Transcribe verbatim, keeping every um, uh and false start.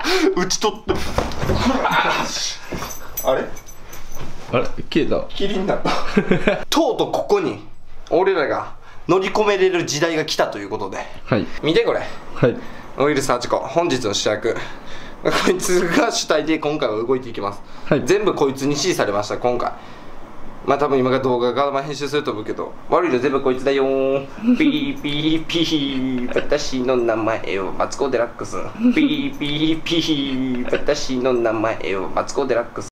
打ち取ってあれあれ消えた。 霧になったとうとうここに俺らが乗り込めれる時代が来たということで、 はい、 見てこれ。 はい、 ウイルスはちこ、本日の主役こいつが主体で今回は動いていきます、はい、全部こいつに指示されました今回。まあ多分今が動画が編集すると思うけど、悪いの全部こいつだよー。ピーピーピー、私の名前をマツコ・デラックス。ピーピーピー、私の名前をマツコ・デラックス。